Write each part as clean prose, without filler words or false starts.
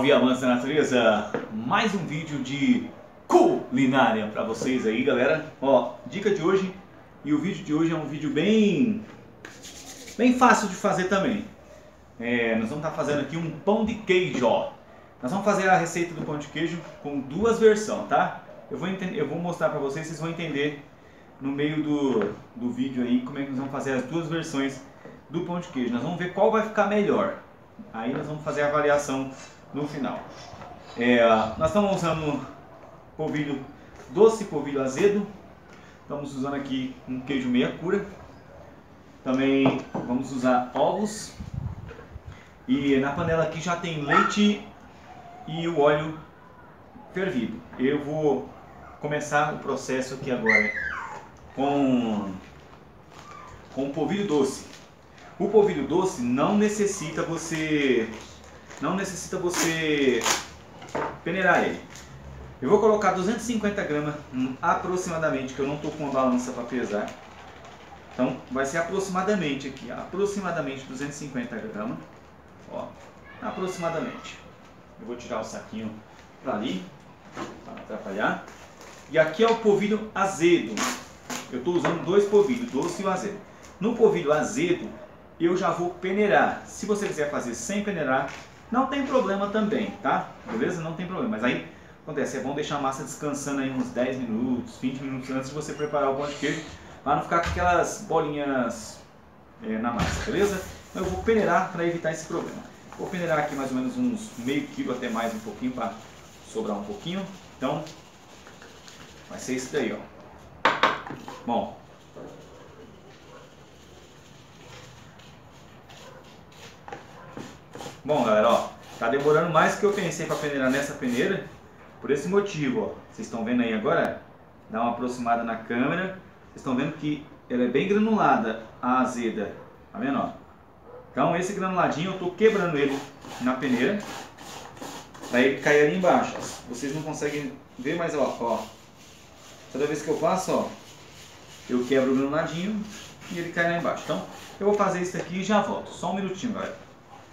Salve amantes da natureza! Mais um vídeo de culinária para vocês aí, galera. Ó, dica de hoje, e o vídeo de hoje é um vídeo bem fácil de fazer também. Nós vamos estar fazendo aqui um pão de queijo, ó. Nós vamos fazer a receita do pão de queijo com duas versões, tá? Eu vou mostrar para vocês, vocês vão entender no meio do vídeo aí como é que nós vamos fazer as duas versões do pão de queijo. Nós vamos ver qual vai ficar melhor. Aí nós vamos fazer a avaliação no final. Nós estamos usando polvilho doce, polvilho azedo. Estamos usando aqui um queijo meia cura. Também vamos usar ovos. E na panela aqui já tem leite e o óleo fervido. Eu vou começar o processo aqui agora com o polvilho doce. O polvilho doce não necessita você peneirar ele. Eu vou colocar 250 gramas aproximadamente, que eu não estou com uma balança para pesar. Então vai ser aproximadamente aqui, aproximadamente 250 gramas. Ó, aproximadamente. Eu vou tirar o saquinho para ali, para não atrapalhar. E aqui é o polvilho azedo. Eu estou usando dois polvilhos, doce e o azedo. No polvilho azedo eu já vou peneirar. Se você quiser fazer sem peneirar, não tem problema também, tá? Beleza? Não tem problema. Mas aí, acontece, é bom deixar a massa descansando aí uns 10 minutos, 20 minutos antes de você preparar o pão de queijo, para não ficar com aquelas bolinhas na massa, beleza? Então eu vou peneirar para evitar esse problema. Vou peneirar aqui mais ou menos uns meio quilo, até mais um pouquinho, para sobrar um pouquinho. Então, vai ser isso daí, ó. Bom. Bom, galera, ó, tá demorando mais do que eu pensei para peneirar nessa peneira, por esse motivo, ó. Vocês estão vendo aí agora? Dá uma aproximada na câmera. Vocês estão vendo que ela é bem granulada, a azeda. Tá vendo, ó? Então esse granuladinho eu tô quebrando ele na peneira para ele cair ali embaixo. Vocês não conseguem ver, mas ó, toda vez que eu faço, ó, eu quebro o granuladinho e ele cai lá embaixo. Então eu vou fazer isso aqui e já volto. Só um minutinho, galera.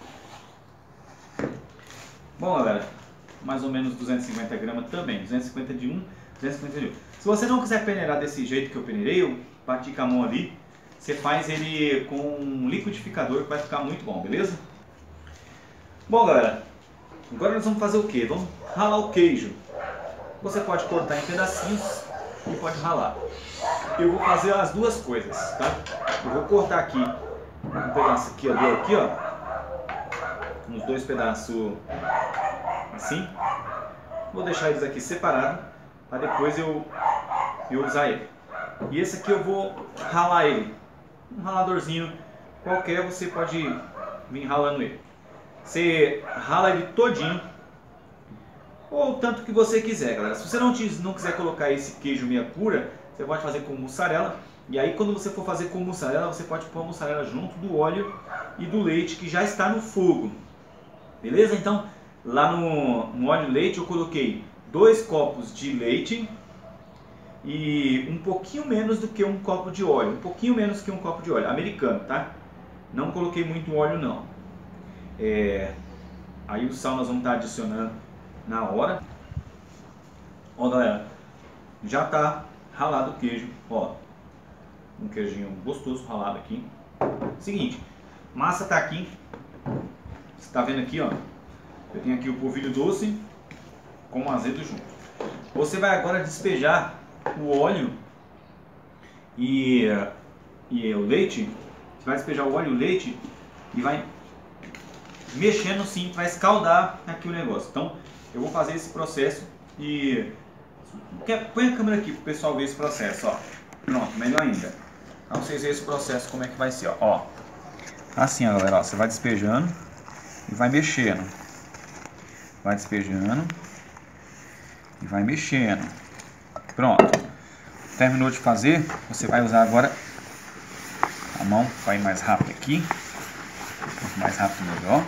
Bom, galera, mais ou menos 250 gramas também, 250 de um, 250 de outro. Se você não quiser peneirar desse jeito que eu peneirei, eu bati com a mão ali, você faz ele com um liquidificador que vai ficar muito bom, beleza? Bom, galera, agora nós vamos fazer o que? Vamos ralar o queijo. Você pode cortar em pedacinhos e pode ralar. Eu vou fazer as duas coisas, tá? Eu vou cortar aqui um pedaço aqui, ó. Uns dois pedaços assim. Vou deixar eles aqui separados para depois eu usar ele. E esse aqui eu vou ralar ele. Um raladorzinho qualquer, você pode vir ralando ele. Você rala ele todinho, ou o tanto que você quiser, galera. Se você não quiser colocar esse queijo meia cura, você pode fazer com mussarela. E aí quando você for fazer com mussarela, você pode pôr a mussarela junto do óleo e do leite que já está no fogo. Beleza? Então, lá no óleo e leite eu coloquei 2 copos de leite e um pouquinho menos do que um copo de óleo. Um pouquinho menos que um copo de óleo, americano, tá? Não coloquei muito óleo, não. Aí o sal nós vamos estar adicionando na hora. Ó, galera, já tá ralado o queijo, ó. Um queijinho gostoso ralado aqui. Seguinte, massa tá aqui. Você está vendo aqui, ó, eu tenho aqui o polvilho doce com o azedo junto. Você vai agora despejar o óleo e o leite. Você vai despejar o óleo e o leite e vai mexendo sim para escaldar aqui o negócio. Então eu vou fazer esse processo e põe a câmera aqui para o pessoal ver esse processo, ó. Pronto, melhor ainda. Então vocês verem esse processo como é que vai ser, ó. Assim, ó, galera, ó, você vai despejando e vai mexendo, vai despejando e vai mexendo. Pronto, terminou de fazer, você vai usar agora a mão, vai ir mais rápido aqui, quanto mais rápido melhor.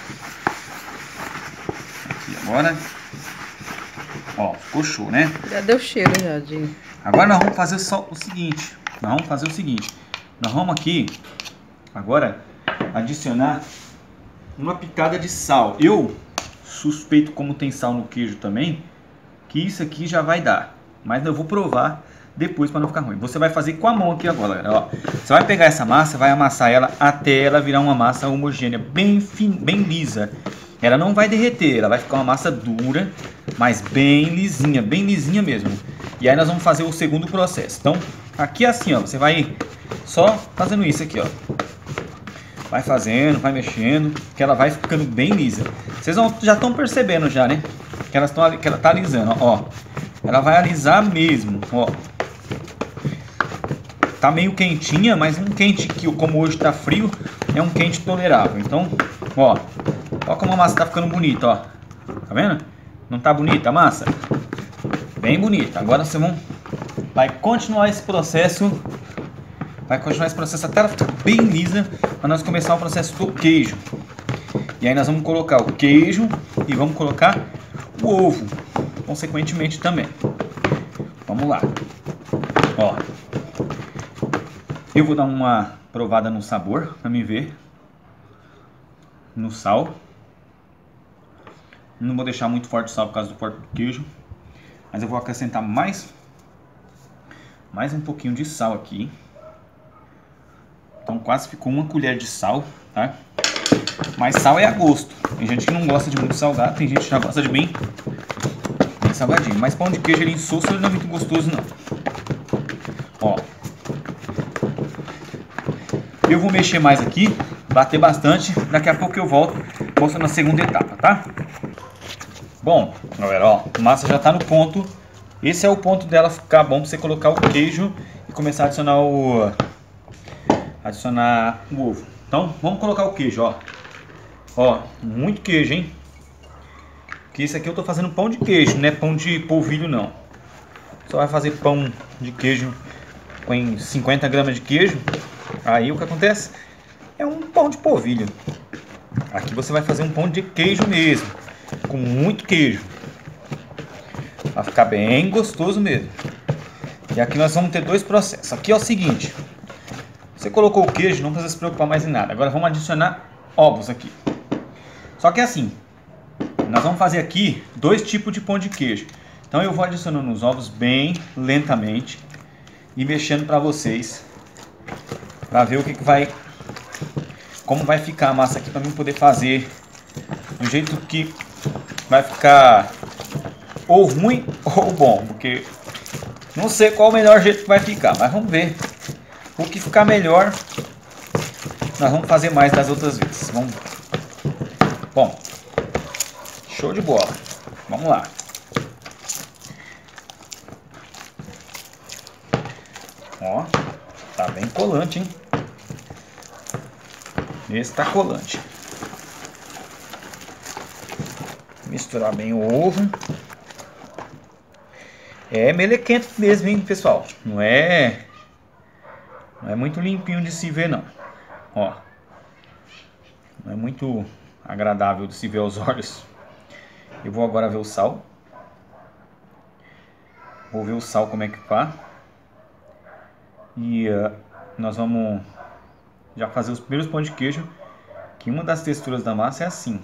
Aqui agora, ó, ficou show, né? Já deu cheiro já de... Agora nós vamos fazer só o seguinte, nós vamos aqui agora adicionar uma pitada de sal. Eu suspeito como tem sal no queijo também, que isso aqui já vai dar. Mas eu vou provar depois para não ficar ruim. Você vai fazer com a mão aqui agora, galera. Ó, você vai pegar essa massa, vai amassar ela até ela virar uma massa homogênea, bem lisa. Ela não vai derreter, ela vai ficar uma massa dura, mas bem lisinha mesmo. E aí nós vamos fazer o segundo processo. Então, aqui assim, ó, você vai só fazendo isso aqui, ó. Vai fazendo, vai mexendo, que ela vai ficando bem lisa. Vocês já estão percebendo já, né? Que ela tá alisando, ó. Ela vai alisar mesmo, ó. Tá meio quentinha, mas um quente que, como hoje tá frio, é um quente tolerável. Então, ó como a massa tá ficando bonita, ó. Tá vendo? Não tá bonita a massa? Bem bonita. Agora você vai continuar esse processo. Vai continuar esse processo até ela ficar bem lisa, para nós começar o processo do queijo. E aí nós vamos colocar o queijo e vamos colocar o ovo, consequentemente também. Vamos lá. Ó. Eu vou dar uma provada no sabor, para me ver. No sal. Não vou deixar muito forte o sal por causa do forte do queijo. Mas eu vou acrescentar mais um pouquinho de sal aqui. Então quase ficou uma colher de sal, tá? Mas sal é a gosto. Tem gente que não gosta de muito salgado, tem gente que já gosta de bem salgadinho. Mas pão de queijo ele insosso, ele não é muito gostoso não. Ó. Eu vou mexer mais aqui, bater bastante. Daqui a pouco eu volto mostrando a segunda etapa, tá? Bom, galera, ó, a massa já tá no ponto. Esse é o ponto dela ficar bom pra você colocar o queijo e começar a adicionar o ovo. Então, vamos colocar o queijo, ó. Ó, muito queijo, hein? Porque isso aqui eu tô fazendo pão de queijo, não é pão de polvilho, não. Só vai fazer pão de queijo com 50 gramas de queijo. Aí o que acontece? É um pão de polvilho. Aqui você vai fazer um pão de queijo mesmo, com muito queijo. Vai ficar bem gostoso mesmo. E aqui nós vamos ter dois processos. Aqui é o seguinte. Você colocou o queijo, não precisa se preocupar mais em nada. Agora vamos adicionar ovos aqui. Só que é assim. Nós vamos fazer aqui dois tipos de pão de queijo. Então eu vou adicionando os ovos bem lentamente. E mexendo para vocês. Para ver o que vai... Como vai ficar a massa aqui para mim poder fazer do jeito que vai ficar ou ruim ou bom, porque não sei qual o melhor jeito que vai ficar, mas vamos ver. O que ficar melhor, nós vamos fazer mais das outras vezes. Vamos. Bom, show de bola. Vamos lá. Ó, tá bem colante, hein? Esse tá colante. Misturar bem o ovo. É melequento mesmo, hein, pessoal? Não é muito limpinho de se ver, não. Ó. Não é muito agradável de se ver aos olhos. Eu vou agora ver o sal. Vou ver o sal como é que tá. E nós vamos já fazer os primeiros pães de queijo. Que uma das texturas da massa é assim.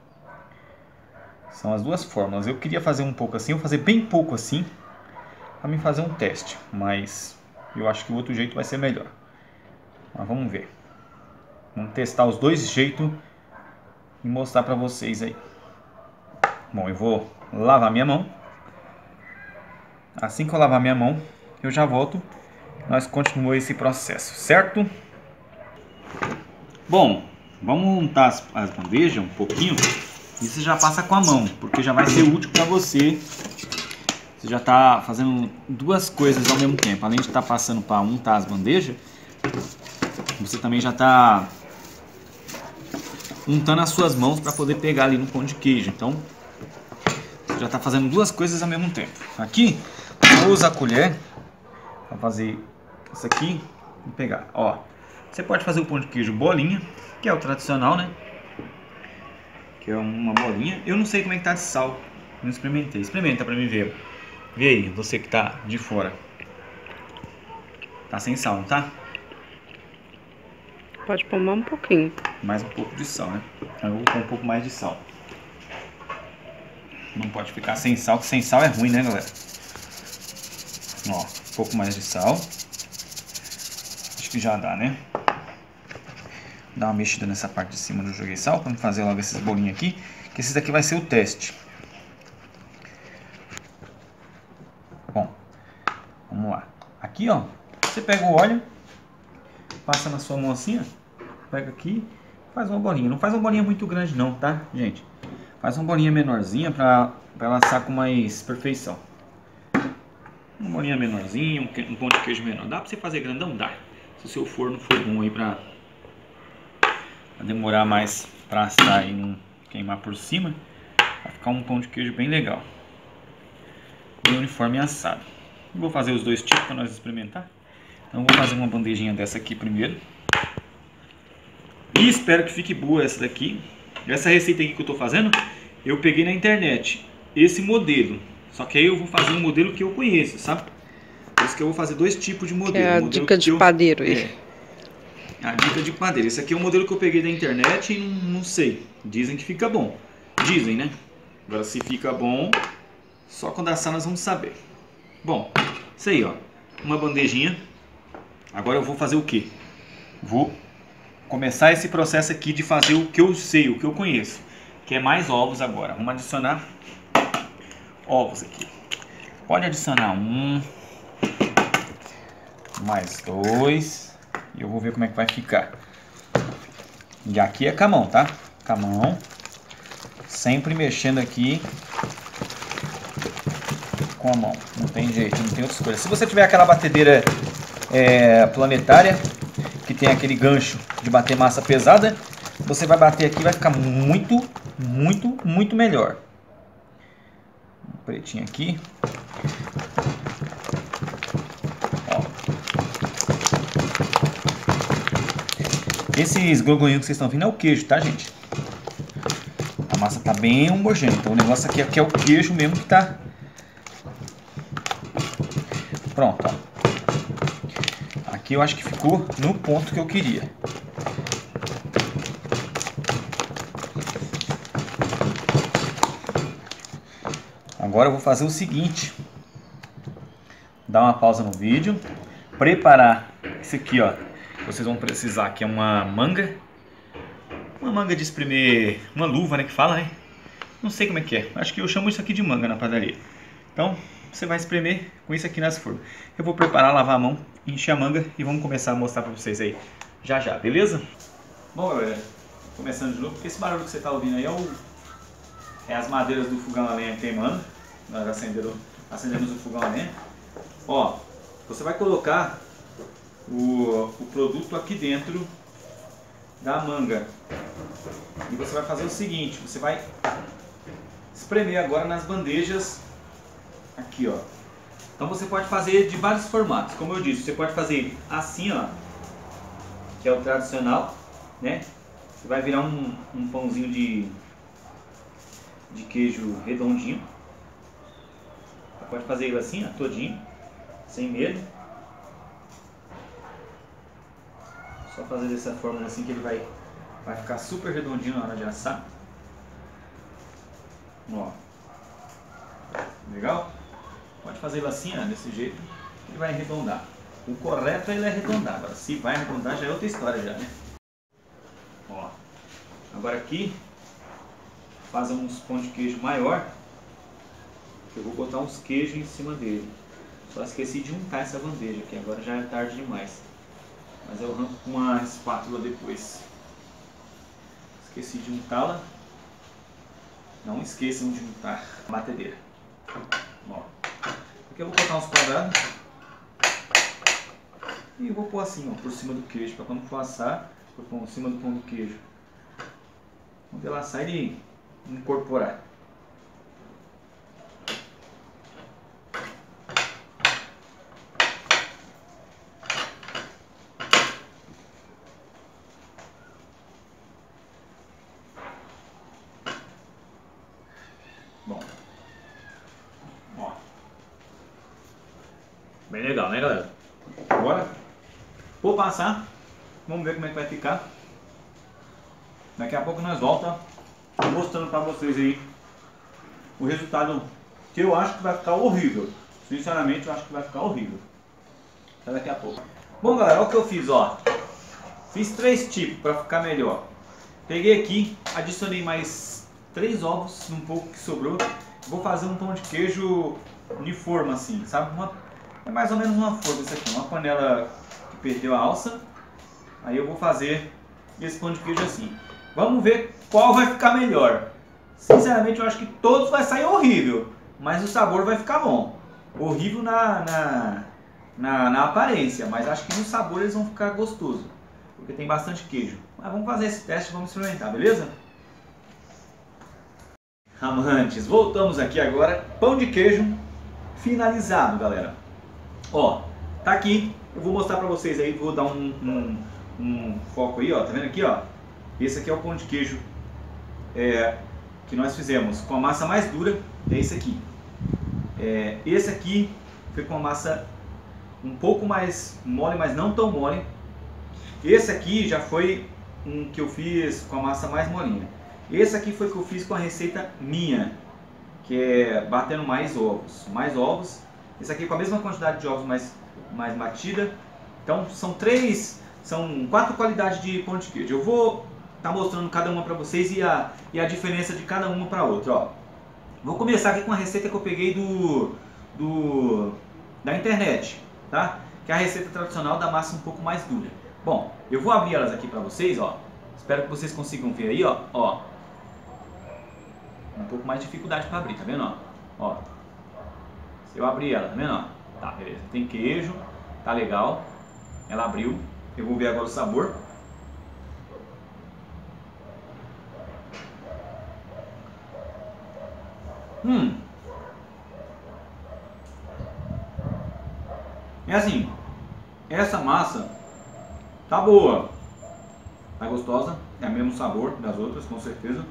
São as duas formas. Eu queria fazer um pouco assim, eu vou fazer bem pouco assim, para mim fazer um teste, mas eu acho que o outro jeito vai ser melhor. Mas vamos ver. Vamos testar os dois jeitos e mostrar para vocês aí. Bom, eu vou lavar minha mão. Assim que eu lavar minha mão, eu já volto. Nós continuamos esse processo, certo? Bom, vamos montar as bandejas um pouquinho. E você já passa com a mão, porque já vai ser útil para você. Você já está fazendo duas coisas ao mesmo tempo. Além de estar passando para untar as bandejas, você também já está untando as suas mãos para poder pegar ali no pão de queijo. Então, você já está fazendo duas coisas ao mesmo tempo. Aqui, eu vou usar a colher para fazer isso aqui e pegar. Ó, você pode fazer o pão de queijo bolinha, que é o tradicional, né? Que é uma bolinha. Eu não sei como é que tá de sal. Não experimentei. Experimenta pra mim ver. Vê aí, você que tá de fora. Tá sem sal, não tá? Pode pôr mais um pouquinho. Mais um pouco de sal, né? Eu vou pôr um pouco mais de sal. Não pode ficar sem sal, que sem sal é ruim, né, galera? Ó, um pouco mais de sal. Acho que já dá, né? Dá uma mexida nessa parte de cima do joguei sal, para fazer logo esses bolinhos aqui, que esse daqui vai ser o teste. Bom, vamos lá. Aqui, ó, você pega o óleo, passa na sua mão assim, ó, pega aqui, faz uma bolinha. Não faz uma bolinha muito grande não, tá, gente? Faz uma bolinha menorzinha para ela assar com mais perfeição. Uma bolinha menorzinha, um pão de queijo menor. Dá para você fazer grandão? Dá. Se o seu forno for bom aí para demorar mais para assar e não queimar por cima, vai ficar um pão de queijo bem legal. Bem uniforme e assado. Vou fazer os dois tipos para nós experimentar. Então vou fazer uma bandejinha dessa aqui primeiro. E espero que fique boa essa daqui. Essa receita aqui que eu estou fazendo, eu peguei na internet esse modelo. Só que aí eu vou fazer um modelo que eu conheço, sabe? Por isso que eu vou fazer dois tipos de modelo. É a dica de padeiro aí. A dica de padeiro. Esse aqui é o modelo que eu peguei da internet e não sei. Dizem que fica bom. Dizem, né? Agora se fica bom, só quando assar nós vamos saber. Bom, isso aí, ó. Uma bandejinha. Agora eu vou fazer o quê? Vou começar esse processo aqui de fazer o que eu sei, o que eu conheço. Que é mais ovos agora. Vamos adicionar ovos aqui. Pode adicionar um, mais dois. E eu vou ver como é que vai ficar. E aqui é com a mão, tá? Com a mão. Sempre mexendo aqui com a mão. Não tem jeito, não tem outra escolha. Se você tiver aquela batedeira planetária, que tem aquele gancho de bater massa pesada, você vai bater aqui e vai ficar muito, muito, muito melhor. Um pretinho aqui. Ó. Esses gorgonhos que vocês estão vendo é o queijo, tá, gente? A massa tá bem homogênea. Então o negócio aqui é o queijo mesmo que tá. Pronto, ó. Aqui eu acho que ficou no ponto que eu queria. Agora eu vou fazer o seguinte. Dar uma pausa no vídeo. Preparar isso aqui, ó. Vocês vão precisar, que é uma manga. Uma manga de espremer, uma luva, né, que fala, né? Não sei como é que é. Acho que eu chamo isso aqui de manga na padaria. Então, você vai espremer com isso aqui nas formas. Eu vou preparar, lavar a mão, encher a manga e vamos começar a mostrar pra vocês aí já, beleza? Bom, galera, começando de novo, porque esse barulho que você tá ouvindo aí é as madeiras do fogão a lenha queimando. Nós acendemos o fogão a lenha. Ó, você vai colocar o produto aqui dentro da manga. E você vai fazer o seguinte, você vai espremer agora nas bandejas aqui, ó. Então você pode fazer de vários formatos, como eu disse, você pode fazer assim, ó, que é o tradicional, né? Você vai virar um pãozinho de queijo redondinho. Você pode fazer ele assim, ó, todinho, sem medo. Só fazer dessa forma assim que ele vai ficar super redondinho na hora de assar. Ó. Legal? Pode fazer ele assim, ó, desse jeito, ele vai arredondar. O correto é ele arredondar. Agora, se vai arredondar já é outra história já, né? Ó. Agora aqui, faz uns pão de queijo maior. Eu vou botar uns queijos em cima dele. Só esqueci de untar essa bandeja aqui, agora já é tarde demais. Mas eu arranco com uma espátula depois. Esqueci de untá-la. Não esqueçam de untar a batedeira. Ó. Aqui eu vou botar uns quadrados. E eu vou pôr assim, ó, por cima do queijo, para quando for assar, eu pôr por cima do pão do queijo. Quando ele assar, ele incorporar. Bom, ó, bem legal, né, galera? Agora vou passar, vamos ver como é que vai ficar. Daqui a pouco nós voltamos mostrando para vocês aí o resultado que eu acho que vai ficar horrível. Sinceramente, eu acho que vai ficar horrível. Até daqui a pouco. Bom, galera, olha o que eu fiz, ó. Fiz 3 tipos para ficar melhor. Peguei aqui, adicionei mais 3 ovos, um pouco que sobrou. Vou fazer um pão de queijo de forma assim, sabe? É mais ou menos uma forma isso aqui, uma panela que perdeu a alça. Aí eu vou fazer esse pão de queijo assim. Vamos ver qual vai ficar melhor. Sinceramente, eu acho que todos vai sair horrível, mas o sabor vai ficar bom. Horrível na aparência, mas acho que no sabor eles vão ficar gostosos, porque tem bastante queijo. Mas vamos fazer esse teste, vamos experimentar, beleza? Amantes, voltamos aqui agora. Pão de queijo finalizado, galera. Ó, tá aqui. Eu vou mostrar pra vocês aí, vou dar um foco aí, ó. Tá vendo aqui, ó? Esse aqui é o pão de queijo que nós fizemos com a massa mais dura. É esse aqui. Esse aqui foi com a massa um pouco mais mole, mas não tão mole. Esse aqui já foi um que eu fiz com a massa mais molinha. Esse aqui foi que eu fiz com a receita minha, que é batendo mais ovos. Mais ovos. Esse aqui com a mesma quantidade de ovos, mais batida. Então são 4 qualidades de pão de queijo. Eu vou estar mostrando cada uma para vocês e a diferença de cada uma para outra. Ó. Vou começar aqui com a receita que eu peguei da internet, tá? Que é a receita tradicional da massa um pouco mais dura. Bom, eu vou abrir elas aqui para vocês, ó. Espero que vocês consigam ver aí, ó. Um pouco mais de dificuldade para abrir, tá vendo, ó? Se eu abrir ela, tá vendo, ó? Tá, beleza. Tem queijo, tá legal. Ela abriu. Eu vou ver agora o sabor. É assim, essa massa tá boa, tá gostosa, é o mesmo sabor das outras, com certeza.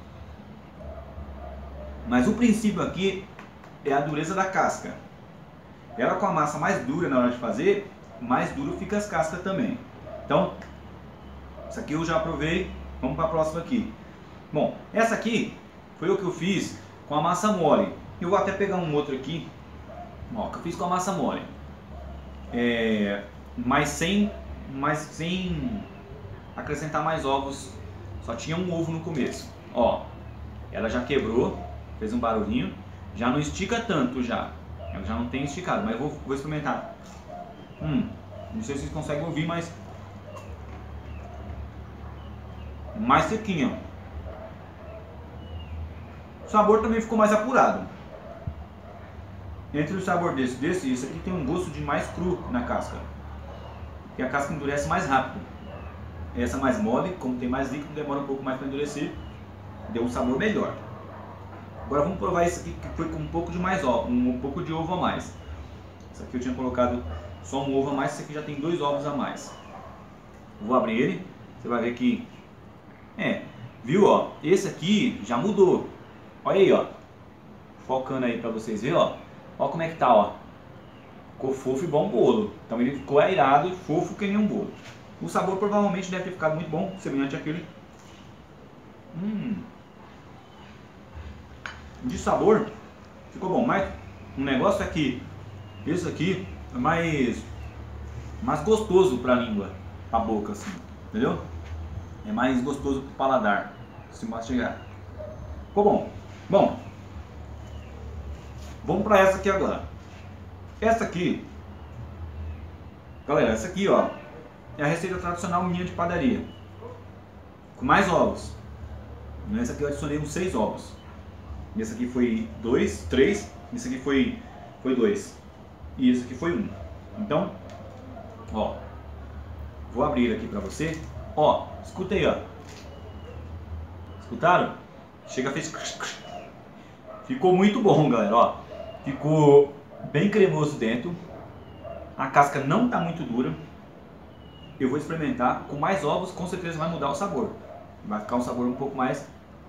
Mas o princípio aqui é a dureza da casca. Ela com a massa mais dura na hora de fazer, mais duro fica as cascas também. Então, essa aqui eu já provei, vamos para a próxima aqui. Bom, essa aqui foi o que eu fiz com a massa mole. Eu vou até pegar um outro aqui, ó, que eu fiz com a massa mole. Mas sem acrescentar mais ovos, só tinha um ovo no começo. Ó, ela já quebrou, fez um barulhinho, já não estica tanto já. Ela já não tem esticado, mas vou experimentar. Não sei se vocês conseguem ouvir, mas mais sequinha. O sabor também ficou mais apurado. Entre o sabor desse e esse aqui tem um gosto de mais cru na casca. E a casca endurece mais rápido. Essa mais mole, como tem mais líquido, demora um pouco mais para endurecer. Deu um sabor melhor. Agora vamos provar esse aqui que foi com um pouco de mais ovo, um pouco de ovo a mais. Esse aqui eu tinha colocado só um ovo a mais, esse aqui já tem 2 ovos a mais. Vou abrir ele, você vai ver que viu, ó? Esse aqui já mudou. Olha aí, ó. Focando aí para vocês verem, ó. Olha como é que tá, ó. Ficou fofo e bom bolo. Então ele ficou airado e fofo que nem um bolo. O sabor provavelmente deve ter ficado muito bom, semelhante àquele. De sabor ficou bom, mas um negócio é que esse aqui é mais gostoso para a língua, para a boca, assim, entendeu? É mais gostoso para o paladar, se mastigar. Ficou bom. Bom, vamos para essa aqui agora. Essa aqui, galera, essa aqui, ó, é a receita tradicional minha de padaria, com mais ovos. Nessa aqui eu adicionei uns 6 ovos. E esse aqui foi 2, 3, esse aqui foi 2 e esse aqui foi 1. Então, ó, vou abrir aqui pra você. Ó, escuta aí, ó. Escutaram? Chega, fez. Ficou muito bom, galera, ó. Ficou bem cremoso dentro. A casca não tá muito dura. Eu vou experimentar com mais ovos, com certeza vai mudar o sabor. Vai ficar um sabor um pouco mais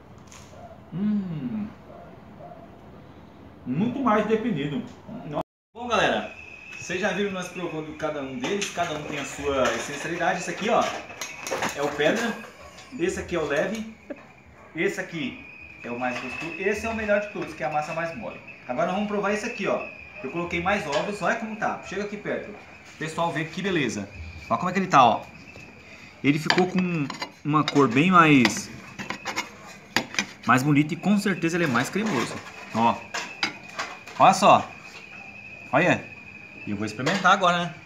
muito mais definido. Bom, galera, vocês já viram nós provando cada um deles, cada um tem a sua essencialidade. Esse aqui, ó, é o pedra, esse aqui é o leve, esse aqui é o mais gostoso. Esse é o melhor de todos, que é a massa mais mole. Agora nós vamos provar esse aqui, ó. Eu coloquei mais ovos, olha como tá. Chega aqui perto. O pessoal vê que beleza. Olha como é que ele tá, ó. Ele ficou com uma cor bem mais bonita e com certeza ele é mais cremoso. Ó. Olha só. Olha. E eu vou experimentar agora, né?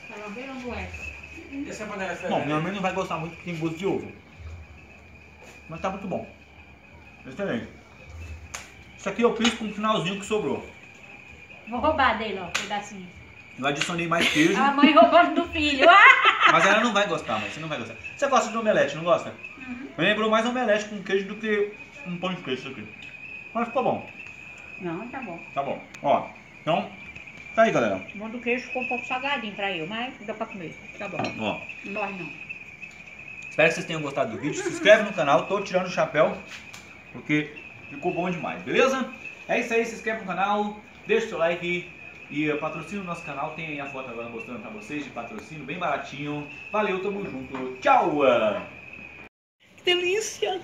Bom, minha mãe não vai gostar muito porque tem gosto de ovo. Mas tá muito bom. Excelente. Isso aqui eu fiz com um finalzinho que sobrou. Vou roubar dele, ó, um pedacinho. Eu adicionei mais queijo. A mãe roubando do filho. Mas ela não vai gostar, mãe. Você não vai gostar. Você gosta de omelete, não gosta? Uhum. Me lembrou mais omelete com queijo do que um pão de queijo isso aqui. Mas ficou bom. Não, tá bom. Tá bom. Ó. Então, tá aí, galera. O do queijo ficou um pouco salgadinho pra eu, mas dá pra comer. Tá bom. Ó. Não morre não. Espero que vocês tenham gostado do vídeo. Se inscreve no canal. Tô tirando o chapéu porque ficou bom demais, beleza? É isso aí. Se inscreve no canal. Deixa o seu like. E patrocina o nosso canal. Tem aí a foto agora mostrando pra vocês de patrocínio. Bem baratinho. Valeu, tamo junto. Tchau! Que delícia!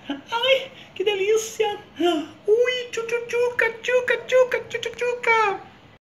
Ai, que delícia! Ui, tchuca, tchuca, tchuca, tchuca, tchuca.